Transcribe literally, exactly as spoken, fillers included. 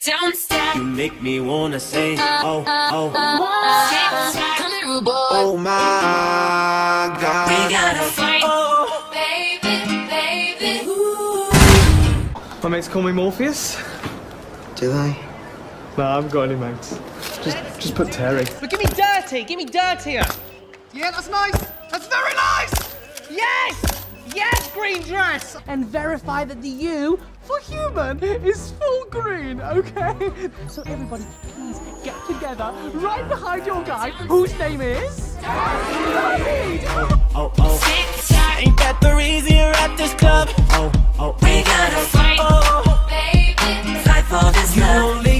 Don't stop. You make me wanna say, oh, oh, Come here, rude boy. oh my God. We gotta fight. Oh, Baby, baby. My mates call me Morpheus. do they? No, I haven't got any mates. Just, just put Terry. But give me dirty, give me dirtier. Yeah, that's nice. That's very nice. Yes! Yes, green dress! And verify that the U for human is full green, okay? So everybody, please get together right behind your guy, whose name is... Oh, oh, ain't that the reason you're at this club? Oh, oh, We gotta fight. oh, Baby, fight for this you love. only